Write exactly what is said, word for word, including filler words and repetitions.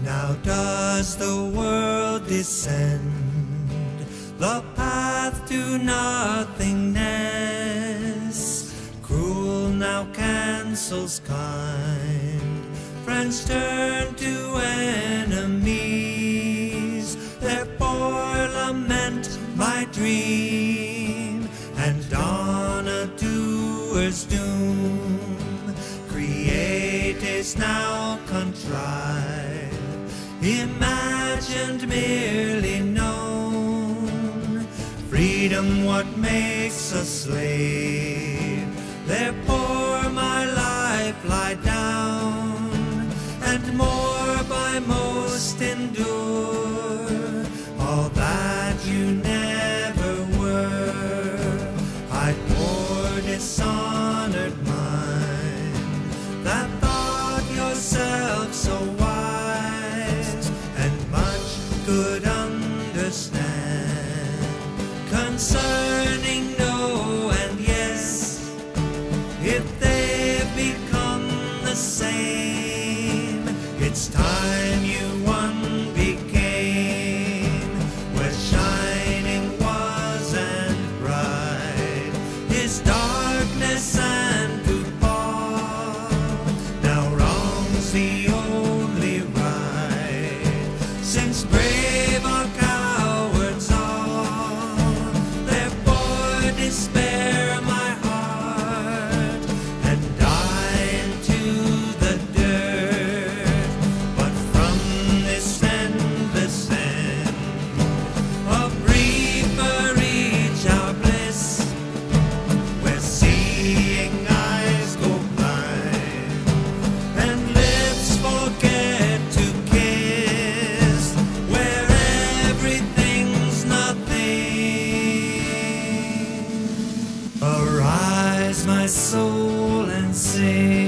Now does the world descend the path to nothingness? Cruel now cancels kind, friends turn to enemies. Therefore lament my dream, and on a doer's doom. Create is now contrived, imagined, merely known. Freedom what makes a slave, therefore my life lie down, and more by most endure all that you never were. I poor dishonored mind that thought yourself so wise, and much could understand concerning no and yes. If they've become the same, it's time you one became, where shining was and bright is darkness and to fall. Now wrong's the only right, since brave are cowards all. Therefore despair my heart, and die into the dirt. But from this endless end of briefer reach our bliss, where seeing eyes go blind and lips forget to kiss, where everything's nothing. Arise, my soul, and sing.